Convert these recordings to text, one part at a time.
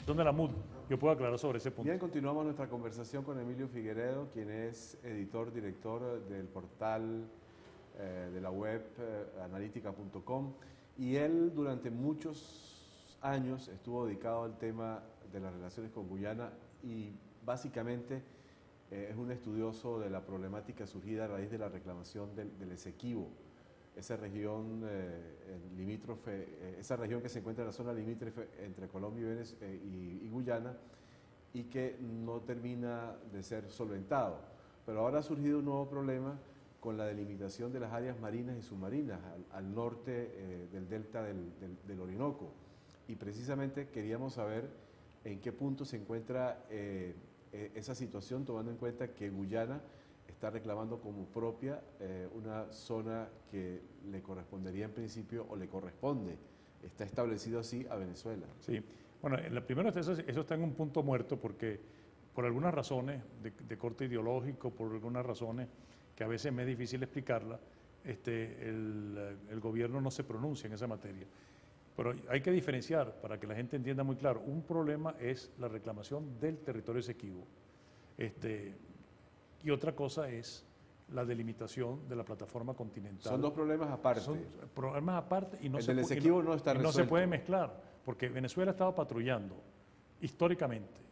legislación de la MUD, yo puedo aclarar sobre ese punto. Bien, continuamos nuestra conversación con Emilio Figueredo, quien es editor, director del portal de la web analítica.com, y él durante muchos años estuvo dedicado al tema de las relaciones con Guyana y básicamente es un estudioso de la problemática surgida a raíz de la reclamación del Esequibo, esa región limítrofe, esa región que se encuentra en la zona limítrofe entre Colombia y Guyana, y que no termina de ser solventado. Pero ahora ha surgido un nuevo problema con la delimitación de las áreas marinas y submarinas al norte del delta del Orinoco. Y precisamente queríamos saber en qué punto se encuentra esa situación, tomando en cuenta que Guyana está reclamando como propia una zona que le correspondería en principio, o le corresponde, está establecido así, a Venezuela. Sí, bueno, primero eso está en un punto muerto porque por algunas razones de corte ideológico, por algunas razones que a veces me es difícil explicarla, el gobierno no se pronuncia en esa materia. Pero hay que diferenciar, para que la gente entienda muy claro, un problema es la reclamación del territorio Esequibo, y otra cosa es la delimitación de la plataforma continental. Son dos problemas aparte. Son problemas aparte y no, el del Esequibo no está resuelto. No se puede mezclar, porque Venezuela ha estado patrullando históricamente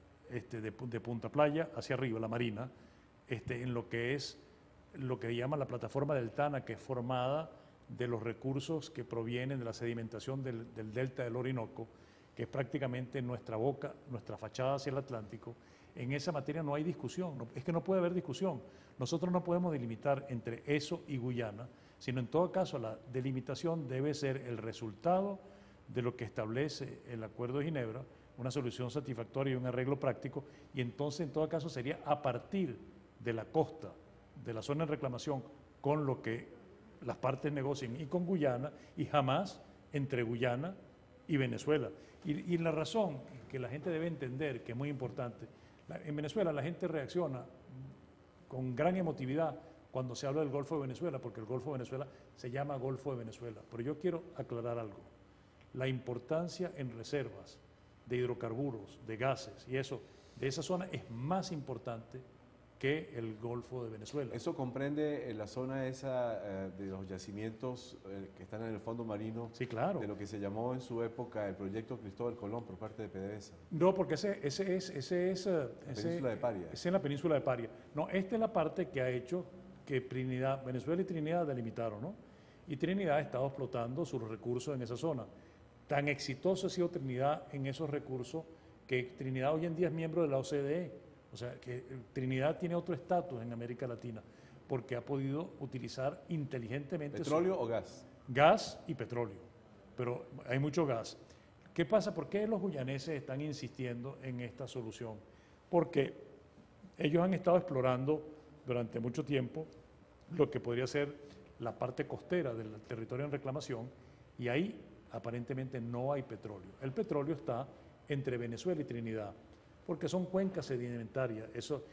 de Punta Playa hacia arriba, la Marina, en lo que es lo que llama la plataforma del Tana, que es formada de los recursos que provienen de la sedimentación del delta del Orinoco, que es prácticamente nuestra boca, nuestra fachada hacia el Atlántico. En esa materia no hay discusión, es que no puede haber discusión. Nosotros no podemos delimitar entre eso y Guyana, sino en todo caso la delimitación debe ser el resultado de lo que establece el Acuerdo de Ginebra, una solución satisfactoria y un arreglo práctico, y entonces en todo caso sería a partir de la costa, de la zona de reclamación, con lo que las partes negocien y con Guyana, y jamás entre Guyana y Venezuela. Y la razón que la gente debe entender, que es muy importante, en Venezuela la gente reacciona con gran emotividad cuando se habla del Golfo de Venezuela, porque el Golfo de Venezuela se llama Golfo de Venezuela. Pero yo quiero aclarar algo. La importancia en reservas de hidrocarburos, de gases y eso, de esa zona es más importante que el Golfo de Venezuela. ¿Eso comprende la zona esa de los yacimientos que están en el fondo marino? Sí, claro. De lo que se llamó en su época el proyecto Cristóbal Colón por parte de PDVSA. No, porque ese es la península de Paria. Es en la península de Paria. No, esta es la parte que ha hecho que Venezuela y Trinidad delimitaron, ¿no? Y Trinidad ha estado explotando sus recursos en esa zona. Tan exitoso ha sido Trinidad en esos recursos que Trinidad hoy en día es miembro de la OCDE. O sea, que Trinidad tiene otro estatus en América Latina porque ha podido utilizar inteligentemente... ¿Petróleo o gas? Gas y petróleo, pero hay mucho gas. ¿Qué pasa? ¿Por qué los guyaneses están insistiendo en esta solución? Porque ellos han estado explorando durante mucho tiempo lo que podría ser la parte costera del territorio en reclamación, y ahí aparentemente no hay petróleo. El petróleo está entre Venezuela y Trinidad, porque son cuencas sedimentarias,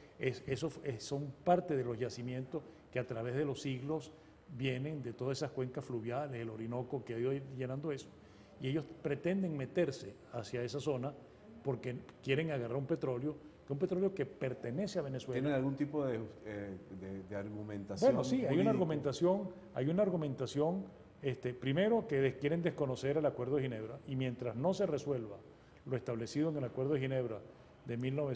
son parte de los yacimientos que a través de los siglos vienen de todas esas cuencas fluviales, el Orinoco que ha ido llenando eso, y ellos pretenden meterse hacia esa zona porque quieren agarrar un petróleo que pertenece a Venezuela. ¿Tienen algún tipo de argumentación? Bueno, sí, hay una argumentación, primero que quieren desconocer el Acuerdo de Ginebra, y mientras no se resuelva lo establecido en el Acuerdo de Ginebra de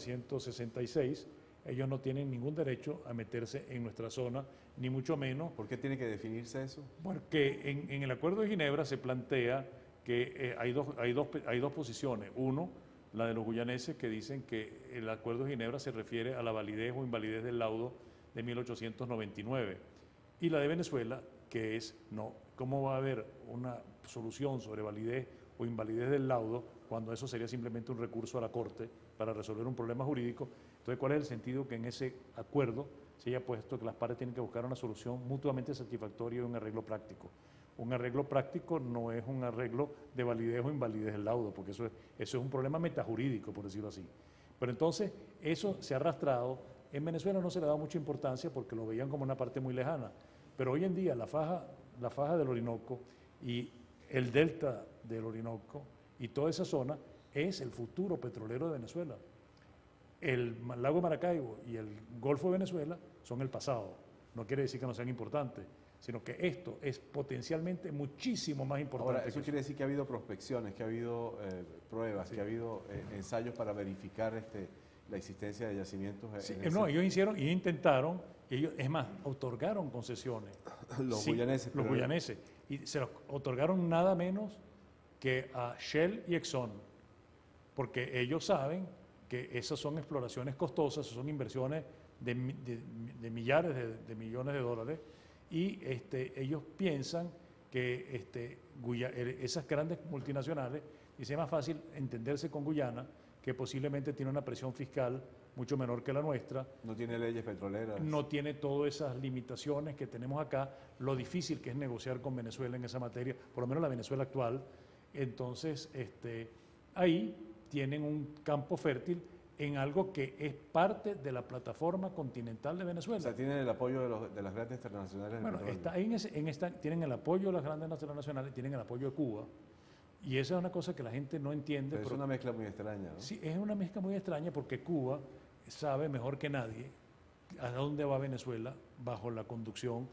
1966, ellos no tienen ningún derecho a meterse en nuestra zona, ni mucho menos. ¿Por qué tiene que definirse eso? Porque en el Acuerdo de Ginebra se plantea que hay dos posiciones. Uno, la de los guyaneses, que dicen que el Acuerdo de Ginebra se refiere a la validez o invalidez del laudo de 1899. Y la de Venezuela, que es, no, ¿cómo va a haber una solución sobre validez o invalidez del laudo cuando eso sería simplemente un recurso a la Corte para resolver un problema jurídico? Entonces, ¿cuál es el sentido que en ese acuerdo se haya puesto que las partes tienen que buscar una solución mutuamente satisfactoria y un arreglo práctico? Un arreglo práctico no es un arreglo de validez o invalidez del laudo, porque eso es un problema metajurídico, por decirlo así. Pero entonces, eso se ha arrastrado. En Venezuela no se le ha dado mucha importancia porque lo veían como una parte muy lejana. Pero hoy en día la faja del Orinoco y el delta del Orinoco y toda esa zona es el futuro petrolero de Venezuela. El lago Maracaibo y el Golfo de Venezuela son el pasado. No quiere decir que no sean importantes, sino que esto es potencialmente muchísimo más importante. Ahora, eso quiere decir que ha habido prospecciones, que ha habido pruebas, Sí. que ha habido ensayos para verificar la existencia de yacimientos. Sí, no, ellos hicieron, ellos intentaron, y ellos, es más, otorgaron concesiones. Los Sí, guyaneses. Los pero- guyaneses. Y se los otorgaron nada menos que a Shell y Exxon, porque ellos saben que esas son exploraciones costosas, son inversiones de millares de millones de dólares, y ellos piensan que esas grandes multinacionales, y sea más fácil entenderse con Guyana, que posiblemente tiene una presión fiscal mucho menor que la nuestra, No tiene leyes petroleras. no tiene todas esas limitaciones que tenemos acá, lo difícil que es negociar con Venezuela en esa materia, por lo menos la Venezuela actual. Entonces, ahí tienen un campo fértil en algo que es parte de la plataforma continental de O Venezuela. sea, tienen el apoyo de las grandes transnacionales del Bueno, petróleo. está ahí tienen el apoyo de las grandes nacionales, tienen el apoyo de Cuba, y esa es una cosa que la gente no entiende. Pero es una mezcla muy extraña, ¿no? Sí, es una mezcla muy extraña porque Cuba sabe mejor que nadie a dónde va Venezuela bajo la conducción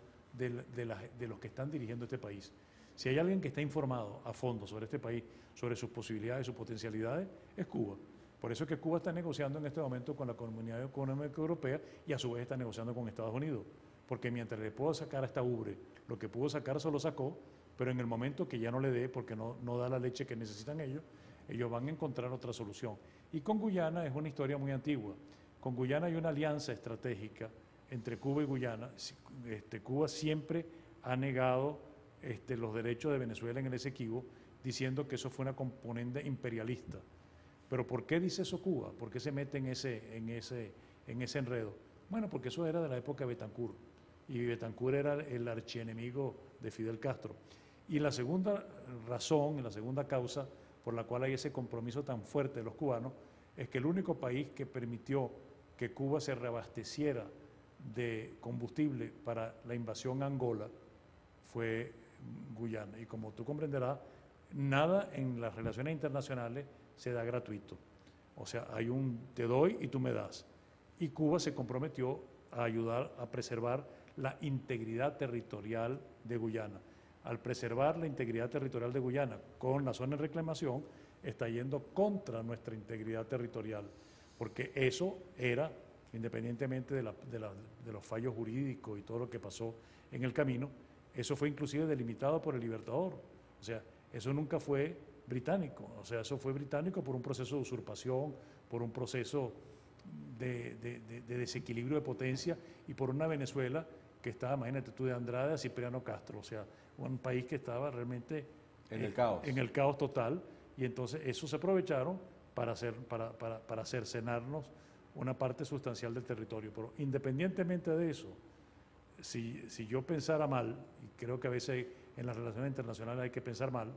de los que están dirigiendo este país. Si hay alguien que está informado a fondo sobre este país, sobre sus posibilidades, sus potencialidades, es Cuba. Por eso es que Cuba está negociando en este momento con la Comunidad Económica Europea y a su vez está negociando con Estados Unidos. Porque mientras le puedo sacar a esta ubre lo que pudo sacar, se lo sacó, pero en el momento que ya no le dé, porque no da la leche que necesitan ellos van a encontrar otra solución. Y con Guyana es una historia muy antigua. Con Guyana hay una alianza estratégica entre Cuba y Guyana. Cuba siempre ha negado los derechos de Venezuela en el Esequibo, diciendo que eso fue una componente imperialista. Pero ¿por qué dice eso Cuba? ¿Por qué se mete en ese enredo? Bueno, porque eso era de la época de Betancur, y Betancur era el archienemigo de Fidel Castro. Y la segunda razón, y la segunda causa por la cual hay ese compromiso tan fuerte de los cubanos, es que el único país que permitió que Cuba se reabasteciera de combustible para la invasión a Angola fue Guyana. Y como tú comprenderás, nada en las relaciones internacionales se da gratuito. O sea, hay te doy y tú me das. Y Cuba se comprometió a ayudar a preservar la integridad territorial de Guyana. Al preservar la integridad territorial de Guyana con la zona de reclamación, está yendo contra nuestra integridad territorial, porque eso era, independientemente de los fallos jurídicos y todo lo que pasó en el camino, eso fue inclusive delimitado por el Libertador. O sea, eso nunca fue británico, o sea, eso fue británico por un proceso de usurpación, por un proceso de desequilibrio de potencia y por una Venezuela que estaba, imagínate tú, de Andrade a Cipriano Castro, o sea, un país que estaba realmente en el caos. En el caos total, y entonces eso se aprovecharon para cercenarnos una parte sustancial del territorio. Pero independientemente de eso, si yo pensara mal, y creo que a veces en las relaciones internacionales hay que pensar mal,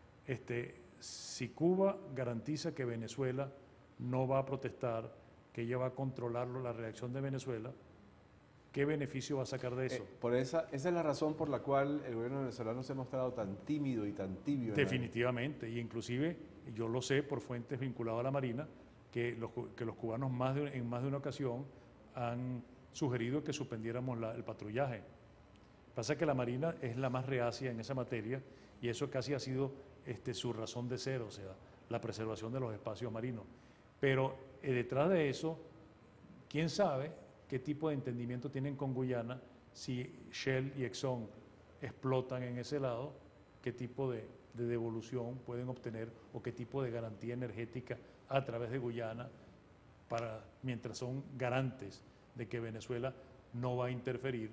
si Cuba garantiza que Venezuela no va a protestar, que ella va a controlar la reacción de Venezuela, ¿qué beneficio va a sacar de eso? Esa es la razón por la cual el gobierno venezolano se ha mostrado tan tímido y tan tibio. Definitivamente, y inclusive yo lo sé por fuentes vinculadas a la Marina, que los cubanos en más de una ocasión han sugerido que suspendiéramos el patrullaje. Pasa que la Marina es la más reacia en esa materia y eso casi ha sido su razón de ser, o sea, la preservación de los espacios marinos. Pero detrás de eso, ¿quién sabe qué tipo de entendimiento tienen con Guyana si Shell y Exxon explotan en ese lado? ¿Qué tipo de devolución pueden obtener o qué tipo de garantía energética a través de Guyana mientras son garantes de que Venezuela no va a interferir,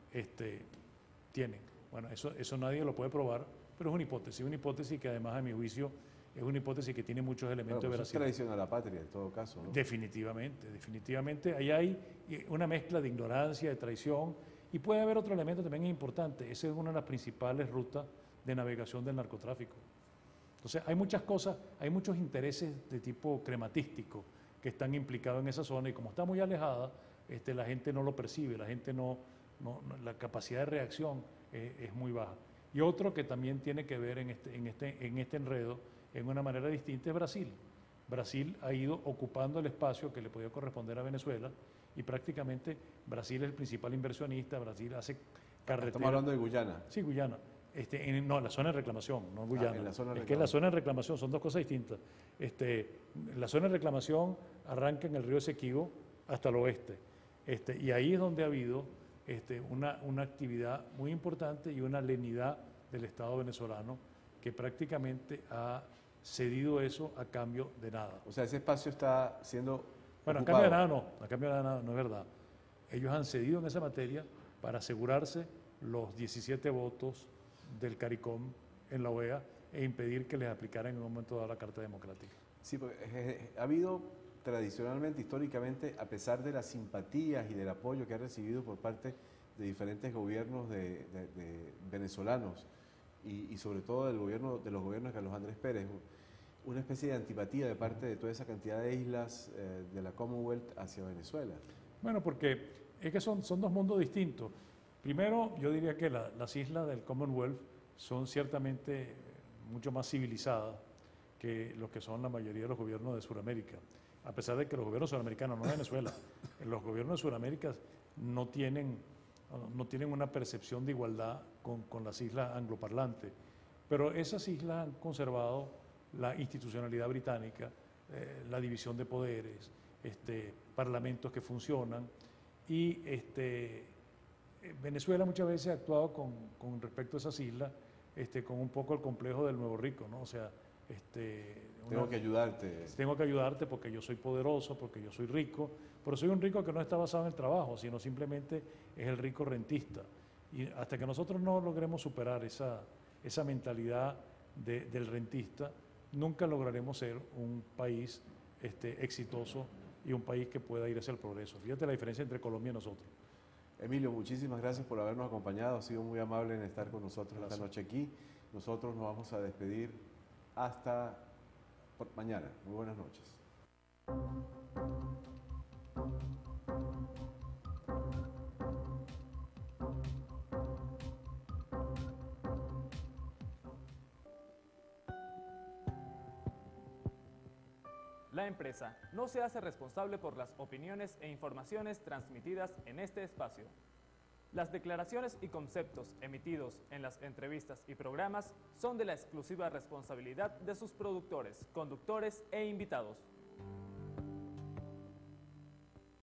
tienen? Bueno, eso nadie lo puede probar, pero es una hipótesis que además a mi juicio es una hipótesis que tiene muchos elementos de Eso es veracidad. traición a la patria en todo caso, ¿no? Definitivamente. Ahí hay una mezcla de ignorancia, de traición, y puede haber otro elemento también importante. Esa es una de las principales rutas de navegación del narcotráfico. Entonces, hay muchas cosas, hay muchos intereses de tipo crematístico que están implicados en esa zona y como está muy alejada, la gente no lo percibe, la gente la capacidad de reacción es muy baja. Y otro que también tiene que ver en este enredo en una manera distinta es Brasil. Brasil ha ido ocupando el espacio que le podía corresponder a Venezuela y prácticamente Brasil es el principal inversionista, Brasil hace carreteras. Estamos hablando de Guyana. Sí, Guyana. No, la zona de reclamación, no Guyana. En la zona de es que la zona de reclamación son dos cosas distintas. La zona de reclamación arranca en el río Esequibo hasta el oeste. Y ahí es donde ha habido una actividad muy importante y una lenidad del Estado venezolano que prácticamente ha cedido eso a cambio de nada. O sea, ese espacio está siendo Bueno, ocupado. a cambio de nada no, a cambio de nada no es verdad. Ellos han cedido en esa materia para asegurarse los 17 votos del CARICOM en la OEA e impedir que les aplicaran en un momento dado la Carta Democrática. Sí, porque ha habido tradicionalmente, históricamente, a pesar de las simpatías y del apoyo que ha recibido por parte de diferentes gobiernos de venezolanos y sobre todo de los gobiernos de Carlos Andrés Pérez, una especie de antipatía de parte de toda esa cantidad de islas de la Commonwealth hacia Venezuela. Bueno, porque es que son dos mundos distintos. Primero, yo diría que las islas del Commonwealth son ciertamente mucho más civilizadas que lo que son la mayoría de los gobiernos de Sudamérica. A pesar de que los gobiernos sudamericanos, no de Venezuela, los gobiernos de Sudamérica no tienen una percepción de igualdad con las islas angloparlantes. Pero esas islas han conservado la institucionalidad británica, la división de poderes, parlamentos que funcionan y Venezuela muchas veces ha actuado con respecto a esas islas con un poco el complejo del nuevo rico, ¿no? O sea, tengo que ayudarte. Tengo que ayudarte porque yo soy poderoso, porque yo soy rico, pero soy un rico que no está basado en el trabajo, sino simplemente es el rico rentista. Y hasta que nosotros no logremos superar esa mentalidad del rentista, nunca lograremos ser un país exitoso y un país que pueda ir hacia el progreso. Fíjate la diferencia entre Colombia y nosotros. Emilio, muchísimas gracias por habernos acompañado. Ha sido muy amable en estar con nosotros esta noche aquí. Nosotros nos vamos a despedir hasta mañana. Muy buenas noches. La empresa no se hace responsable por las opiniones e informaciones transmitidas en este espacio. Las declaraciones y conceptos emitidos en las entrevistas y programas son de la exclusiva responsabilidad de sus productores, conductores e invitados.